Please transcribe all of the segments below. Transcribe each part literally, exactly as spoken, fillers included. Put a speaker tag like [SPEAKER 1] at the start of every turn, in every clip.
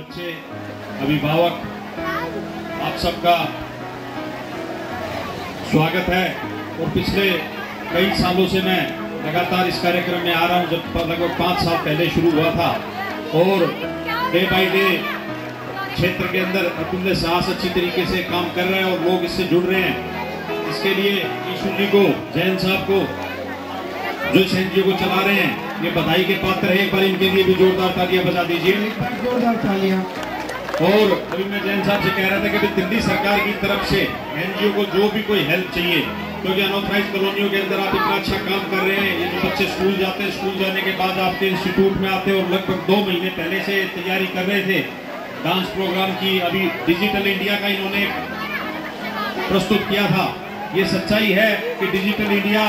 [SPEAKER 1] बच्चे, अभिभावक, आप सबका स्वागत है। और पिछले कई सालों से मैं लगातार इस कार्यक्रम में आ रहा हूं, जब लगभग पाँच साल पहले शुरू हुआ था। और डे बाय डे क्षेत्र के अंदर अतुल्य साहस अच्छी तरीके से काम कर रहे हैं और लोग इससे जुड़ रहे हैं। इसके लिए ईशु जी को, जैन साहब को, जो इस एनजीओ को चला रहे हैं, ये बधाई के पात्र है। एक बार इनके लिए भी जोरदार तालियां बजा दीजिए,
[SPEAKER 2] जोरदार तालियां।
[SPEAKER 1] और अभी मैं जैन साहब से कह रहा था कि दिल्ली सरकार की तरफ से एनजीओ को जो भी कोई हेल्प चाहिए, क्योंकि अनऑथराइज कॉलोनियों के अंदर आप इतना अच्छा काम कर रहे हैं। ये जो बच्चे स्कूल जाते हैं, स्कूल जाने के बाद आपके इंस्टीट्यूट में आते हैं और लगभग दो महीने पहले से तैयारी कर रहे थे डांस प्रोग्राम की। अभी डिजिटल इंडिया का इन्होंने प्रस्तुत किया था। ये सच्चाई है कि डिजिटल इंडिया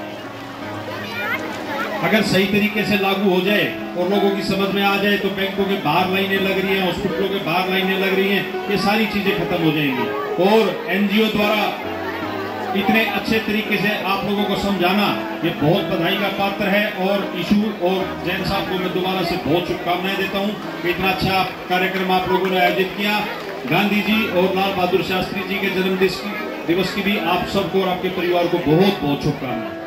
[SPEAKER 1] अगर सही तरीके से लागू हो जाए और लोगों की समझ में आ जाए तो बैंकों के बाहर लाइनें लग रही हैं, हॉस्पिटलों के बाहर लाइनें लग रही हैं, ये सारी चीजें खत्म हो जाएंगी। और एनजीओ द्वारा इतने अच्छे तरीके से आप लोगों को समझाना, ये बहुत बधाई का पात्र है। और ईशु और जैन साहब को मैं दोबारा से बहुत शुभकामनाएं देता हूं कि इतना अच्छा कार्यक्रम आप लोगों ने आयोजित किया। गांधी जी और लाल बहादुर शास्त्री जी के जन्म दिवस की भी आप सबको और आपके परिवार को बहुत बहुत शुभकामनाएं।